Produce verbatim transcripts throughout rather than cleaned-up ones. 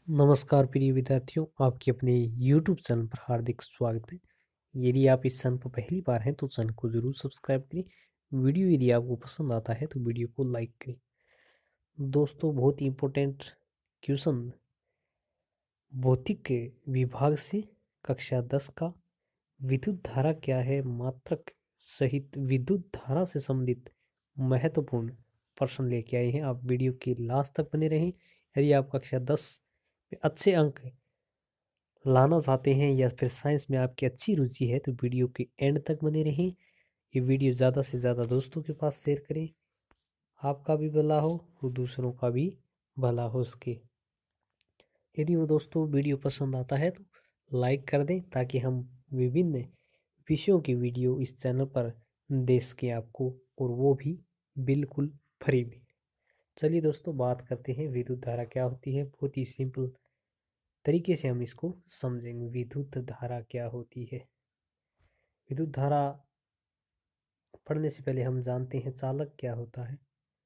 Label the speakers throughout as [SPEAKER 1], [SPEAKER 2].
[SPEAKER 1] नमस्कार प्रिय विद्यार्थियों, आपके अपने यूट्यूब चैनल पर हार्दिक स्वागत है। यदि आप इस चैनल पर पहली बार हैं तो चैनल को ज़रूर सब्सक्राइब करें। वीडियो यदि आपको पसंद आता है तो वीडियो को लाइक करें। दोस्तों, बहुत ही इम्पोर्टेंट क्वेश्चन भौतिक विभाग से कक्षा दस का विद्युत धारा क्या है मात्रक सहित विद्युत धारा से संबंधित महत्वपूर्ण प्रश्न लेके आए हैं। आप वीडियो के लास्ट तक बने रहें। यदि आप कक्षा दस में अच्छे अंक लाना चाहते हैं या फिर साइंस में आपकी अच्छी रुचि है तो वीडियो के एंड तक बने रहें। ये वीडियो ज़्यादा से ज़्यादा दोस्तों के पास शेयर करें। आपका भी भला हो और दूसरों का भी भला हो सके। यदि वो दोस्तों वीडियो पसंद आता है तो लाइक कर दें ताकि हम विभिन्न विषयों की वीडियो इस चैनल पर दे सकें आपको, और वो भी बिल्कुल फ्री में। चलिए दोस्तों, बात करते हैं विद्युत धारा क्या होती है। बहुत ही सिंपल तरीके से हम इसको समझेंगे। विद्युत धारा क्या होती है। विद्युत धारा पढ़ने से पहले हम जानते हैं चालक क्या होता है।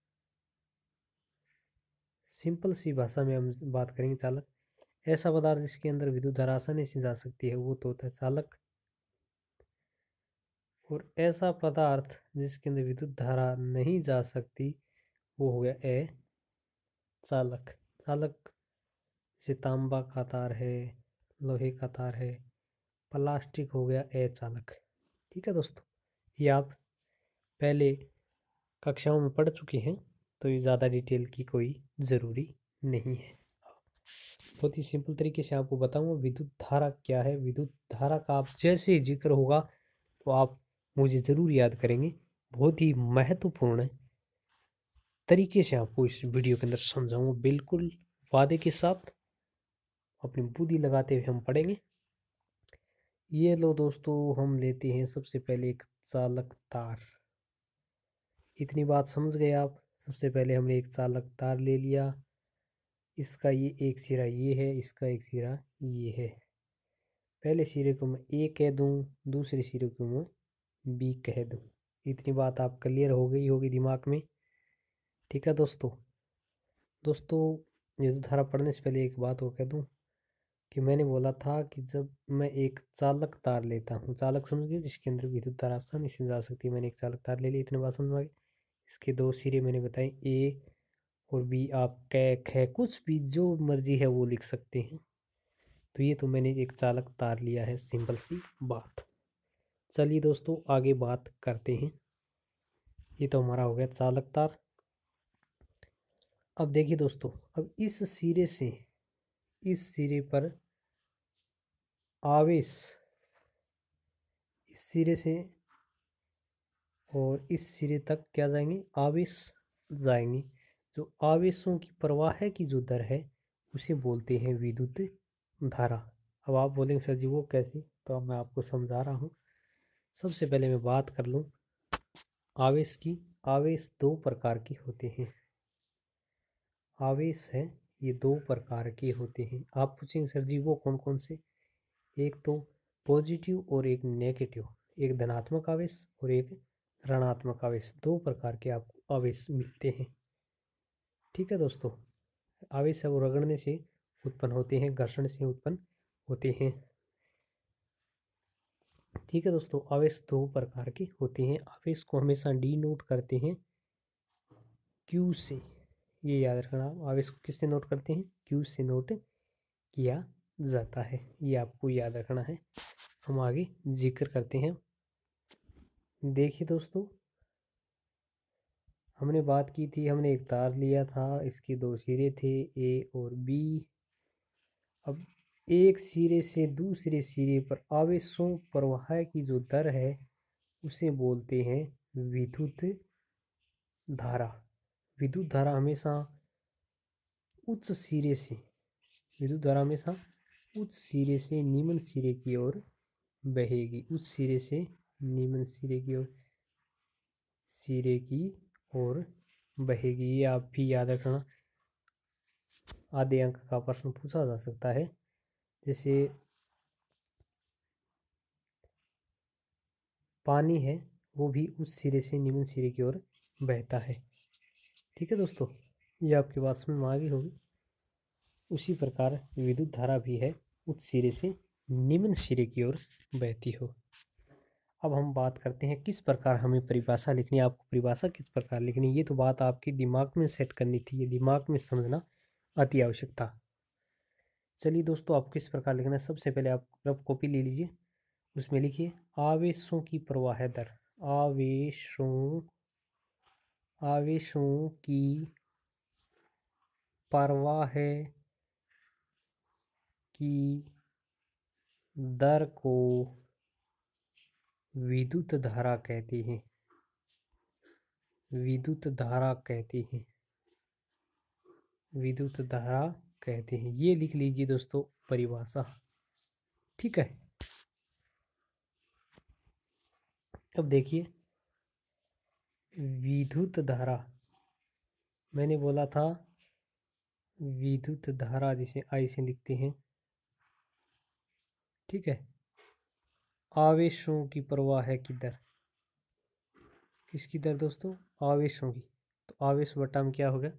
[SPEAKER 1] सिंपल सी भाषा में हम बात करेंगे। चालक ऐसा पदार्थ जिसके अंदर विद्युत धारा आसानी से जा सकती है वो तो होता है चालक, और ऐसा पदार्थ जिसके अंदर विद्युत धारा नहीं जा सकती वो हो गया ए चालक। चालक जैसे तांबा का तार है, लोहे का तार है, प्लास्टिक हो गया ए चालक। ठीक है दोस्तों, ये आप पहले कक्षाओं में पढ़ चुके हैं तो ये ज़्यादा डिटेल की कोई ज़रूरी नहीं है। बहुत ही सिंपल तरीके से आपको बताऊंगा विद्युत धारा क्या है। विद्युत धारा का आप जैसे ही जिक्र होगा तो आप मुझे ज़रूर याद करेंगे। बहुत ही महत्वपूर्ण तरीके से आपको इस वीडियो के अंदर समझाऊंगा, बिल्कुल वादे के साथ अपनी बुद्धि लगाते हुए हम पढ़ेंगे। ये लो दोस्तों, हम लेते हैं सबसे पहले एक चालक तार। इतनी बात समझ गए आप। सबसे पहले हमने एक चालक तार ले लिया। इसका ये एक सिरा ये है, इसका एक सिरा ये है। पहले सिरे को मैं ए कह दूं, दूसरे सिरे को मैं बी कह दूं। इतनी बात आप क्लियर हो गई होगी दिमाग में। ठीक है दोस्तों। दोस्तों, ये धारा पढ़ने से पहले एक बात और कह दूं कि मैंने बोला था कि जब मैं एक चालक तार लेता हूँ, चालक समझ गए जिसके अंदर विद्युत धारा आसानी से जा सकती है, मैंने एक चालक तार ले ली। इतनी बात समझ में आ गई। इसके दो सिरे मैंने बताए ए और बी। आप कै ख कुछ भी जो मर्जी है वो लिख सकते हैं। तो ये तो मैंने एक चालक तार लिया है, सिंपल सी बात। चलिए दोस्तों, आगे बात करते हैं। ये तो हमारा हो गया चालक तार। अब देखिए दोस्तों, अब इस सिरे से इस सिरे पर आवेश, इस सिरे से और इस सिरे तक क्या जाएंगे, आवेश जाएंगे। जो आवेशों की प्रवाह की जो दर है उसे बोलते हैं विद्युत धारा। अब आप बोलेंगे सर जी वो कैसे, तो अब मैं आपको समझा रहा हूँ। सबसे पहले मैं बात कर लूँ आवेश की। आवेश दो प्रकार के होते हैं। आवेश है ये दो प्रकार के होते हैं। आप पूछेंगे सर जी वो कौन कौन से। एक तो पॉजिटिव और एक नेगेटिव। एक धनात्मक आवेश और एक ऋणात्मक आवेश। दो प्रकार के आपको आवेश मिलते हैं। ठीक है दोस्तों। आवेश है वो रगड़ने से उत्पन्न होते हैं, घर्षण से उत्पन्न होते हैं। ठीक है दोस्तों, आवेश दो प्रकार के होते हैं। आवेश को हमेशा डी नोट करते हैं क्यू से। ये याद रखना, आवेश को किससे नोट करते हैं, क्यू से नोट किया जाता है। ये आपको याद रखना है। हम आगे जिक्र करते हैं। देखिए दोस्तों, हमने बात की थी, हमने एक तार लिया था, इसके दो सिरे थे ए और बी। अब एक सिरे से दूसरे सिरे पर आवेशों प्रवाह की जो दर है उसे बोलते हैं विद्युत धारा। विद्युत धारा हमेशा उच्च सिरे से विद्युत धारा हमेशा उच्च सिरे से निम्न सिरे की ओर बहेगी। उच्च सिरे से निम्न सिरे की ओर सिरे की ओर बहेगी। ये आप भी याद रखना, आधे अंक का प्रश्न पूछा जा सकता है। जैसे पानी है वो भी उस सिरे से निम्न सिरे की ओर बहता है। ठीक है दोस्तों, ये आपकी बात समझ में आ गई होगी। उसी प्रकार विद्युत धारा भी है, उच्च सिरे से निम्न सिरे की ओर बहती हो। अब हम बात करते हैं किस प्रकार हमें परिभाषा लिखनी है। आपको परिभाषा किस प्रकार लिखनी है, ये तो बात आपकी दिमाग में सेट करनी थी, ये दिमाग में समझना अति आवश्यक था। चलिए दोस्तों, आप किस प्रकार लिखना है, सबसे पहले आप रफ कॉपी ले लीजिए, उसमें लिखिए आवेशों की प्रवाह दर। आवेशों आवेशों की प्रवाह की दर को विद्युत धारा कहते हैं। विद्युत धारा कहते हैं विद्युत धारा कहते हैं ये लिख लीजिए दोस्तों परिभाषा। ठीक है, अब देखिए विद्युत धारा, मैंने बोला था विद्युत धारा जिसे आई से लिखते हैं। ठीक है, आवेशों की प्रवाह की दर, किसकी दर दोस्तों, आवेशों की। तो आवेश बटा में क्या होगा,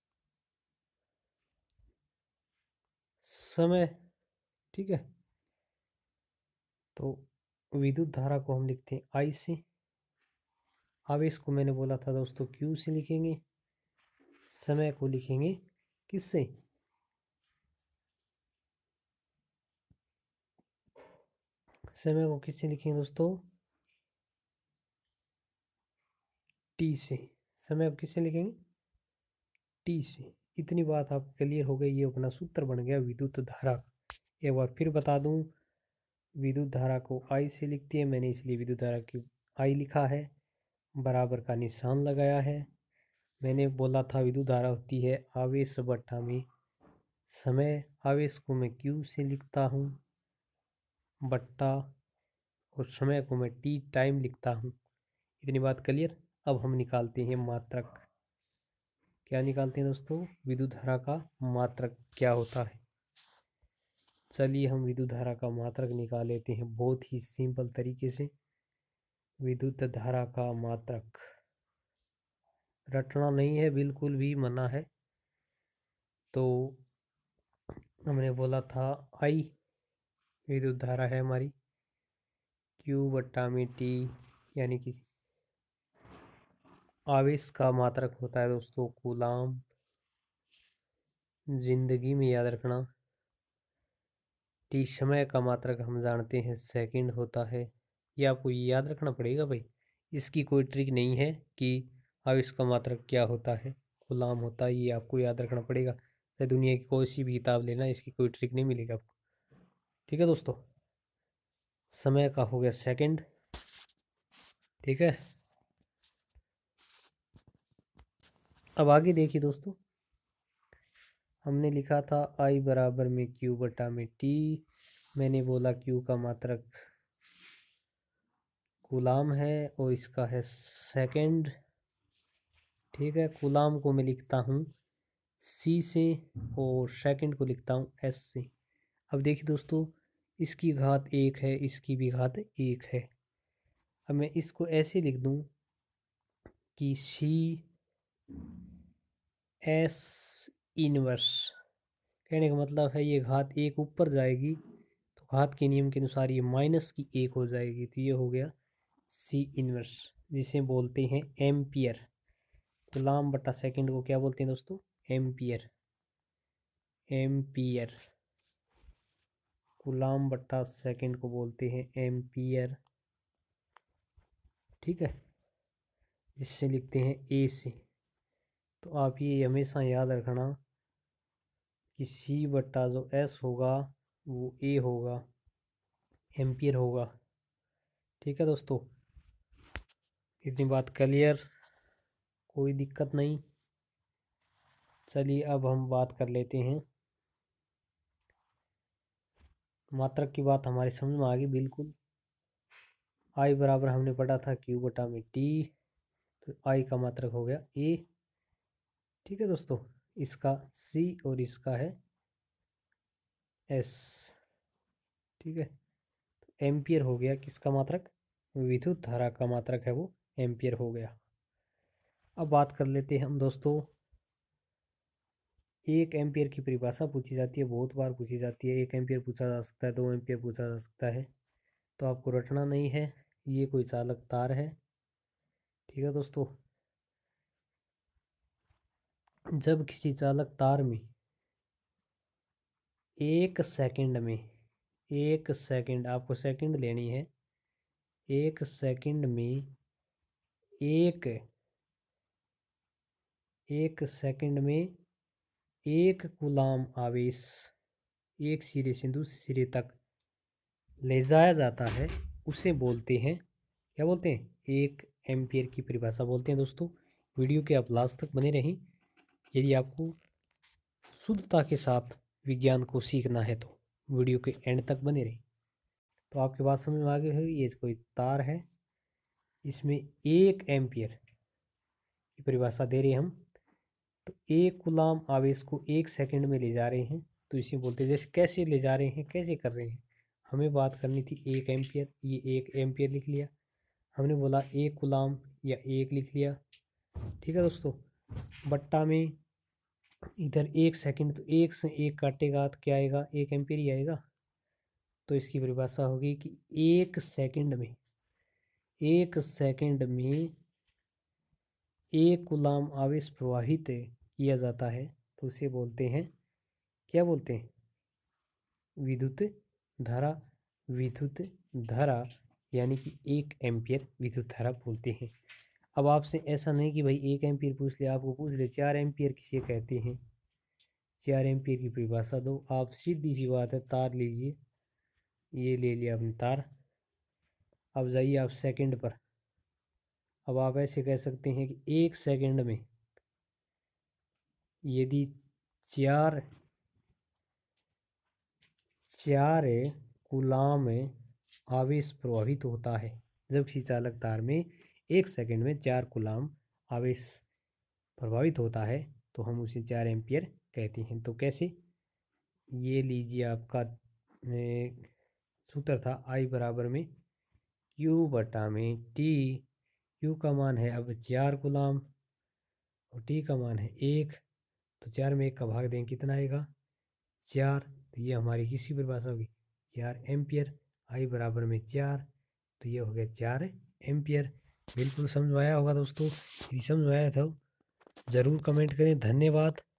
[SPEAKER 1] समय। ठीक है, तो विद्युत धारा को हम लिखते हैं आई से, आवेश को मैंने बोला था दोस्तों क्यू से लिखेंगे, समय को लिखेंगे किससे, समय को किससे लिखेंगे दोस्तों, टी से। समय को किससे लिखेंगे, टी से। इतनी बात आप क्लियर हो गई, ये अपना सूत्र बन गया विद्युत धारा। एक बार फिर बता दूं, विद्युत धारा को आई से लिखती है, मैंने इसलिए विद्युत धारा की आई लिखा है, बराबर का निशान लगाया है। मैंने बोला था विद्युत धारा होती है आवेश बटा में समय, आवेश को मैं क्यू से लिखता हूँ बट्टा, और समय को मैं टी टाइम लिखता हूँ। इतनी बात क्लियर। अब हम निकालते हैं मात्रक। क्या निकालते हैं दोस्तों, विद्युत धारा का मात्रक क्या होता है। चलिए हम विद्युत धारा का मात्रक निकाल लेते हैं बहुत ही सिंपल तरीके से। विद्युत धारा का मात्रक रटना नहीं है, बिल्कुल भी मना है। तो हमने बोला था आई विद्युत धारा है हमारी, क्यू बट्टा में टी, यानी कि आवेश का मात्रक होता है दोस्तों कूलाम। जिंदगी में याद रखना, टी समय का मात्रक हम जानते हैं सेकंड होता है। ये आपको याद रखना पड़ेगा भाई, इसकी कोई ट्रिक नहीं है कि आवेश का मात्रक क्या होता है, कूलाम होता है, ये आपको याद रखना पड़ेगा। चाहे दुनिया की कोई सी भी किताब लेना, इसकी कोई ट्रिक नहीं मिलेगी आपको। ठीक है दोस्तों, समय का हो गया सेकंड। ठीक है, अब आगे देखिए दोस्तों, हमने लिखा था आई बराबर में क्यू बटा में टी। मैंने बोला क्यू का मात्रक कूलाम है और इसका है सेकंड। ठीक है, कूलाम को मैं लिखता हूँ सी से और सेकंड को लिखता हूँ एस से। अब देखिए दोस्तों, इसकी घात एक है, इसकी भी घात एक है। अब मैं इसको ऐसे लिख दूँ कि सी एस इनवर्स, कहने का मतलब है ये घात एक ऊपर जाएगी तो घात के नियम के अनुसार ये माइनस की एक हो जाएगी, तो ये हो गया सी इनवर्स, जिसे बोलते हैं एम्पियर। कूलाम बटा सेकंड को क्या बोलते हैं दोस्तों, एम्पियर। एम्पियर, कूलाम बटा सेकंड को बोलते हैं एम्पियर। ठीक है, जिससे लिखते हैं ए से। तो आप ये हमेशा याद रखना कि सी बट्टा जो एस होगा वो ए होगा, एम्पियर होगा। ठीक है दोस्तों, इतनी बात क्लियर, कोई दिक्कत नहीं। चलिए अब हम बात कर लेते हैं, मात्रक की बात हमारी समझ में आ गई बिल्कुल। आई बराबर हमने पढ़ा था क्यू बटा में टी, तो आई का मात्रक हो गया ए। ठीक है दोस्तों, इसका सी और इसका है एस। ठीक है, तो एम्पियर हो गया किसका मात्रक, विद्युत धारा का मात्रक है वो एम्पियर हो गया। अब बात कर लेते हैं हम दोस्तों एक एम्पियर की परिभाषा पूछी जाती है, बहुत बार पूछी जाती है। एक एम्पियर पूछा जा सकता है, दो एम्पियर पूछा जा सकता है, तो आपको रटना नहीं है। ये कोई चालक तार है, ठीक है दोस्तों। जब किसी चालक तार में एक सेकंड में, एक सेकंड, आपको सेकंड लेनी है, एक सेकंड में एक एक सेकंड में एक कूलाम आवेश एक सिरे से दूसरे सिरे तक ले जाया जाता है, उसे बोलते हैं, क्या बोलते हैं? एक एम्पियर की परिभाषा बोलते हैं दोस्तों। वीडियो के आप लास्ट तक बने रहें। यदि आपको शुद्धता के साथ विज्ञान को सीखना है तो वीडियो के एंड तक बने रहें। तो आपके बात समझ में आ गई होगी। ये कोई तार है, इसमें एक एम्पियर की परिभाषा दे रहे हैं हम, तो एक कूलाम आवेश को एक सेकंड में ले जा रहे हैं, तो इसे बोलते हैं। जैसे कैसे ले जा रहे हैं, कैसे कर रहे हैं, हमें बात करनी थी एक एम्पियर, ये एक एम्पियर लिख लिया, हमने बोला एक कूलाम या एक लिख लिया, ठीक है दोस्तों। बट्टा में इधर एक सेकंड, तो एक से एक काटेगा तो क्या आएगा? एक एम्पियर ही आएगा। तो इसकी परिभाषा होगी कि एक सेकंड में, एक सेकंड में एक कूलाम आवेश प्रवाहित किया जाता है, तो उसे बोलते हैं, क्या बोलते हैं? विद्युत धारा। विद्युत धारा यानी कि एक एम्पियर विद्युत धारा बोलते हैं। अब आपसे ऐसा नहीं कि भाई एक एम्पियर पूछ लिया, आपको पूछ ले चार एम्पियर किसे कहते हैं, चार एम्पियर की परिभाषा दो। आप सीधी सी बात है, तार लीजिए, ये ले लिया आपने तार। अब जाइए आप सेकंड पर। अब आप ऐसे कह सकते हैं कि एक सेकंड में यदि चार चार कूलाम आवेश प्रवाहित होता है, जब किसी चालक तार में एक सेकंड में चार कूलाम आवेश प्रभावित होता है, तो हम उसे चार एम्पियर कहते हैं। तो कैसे? ये लीजिए आपका सूत्र था आई बराबर में क्यू बटा में टी। क्यू का मान है अब चार कूलाम और टी का मान है एक, तो चार में एक का भाग दें, कितना आएगा? चार। तो ये हमारी किसकी परिभाषा होगी? चार एम्पियर। आई बराबर में चार, तो ये हो गया चार एम्पियर। बिल्कुल समझ में आया होगा दोस्तों। यदि समझ में आया तो ज़रूर कमेंट करें। धन्यवाद।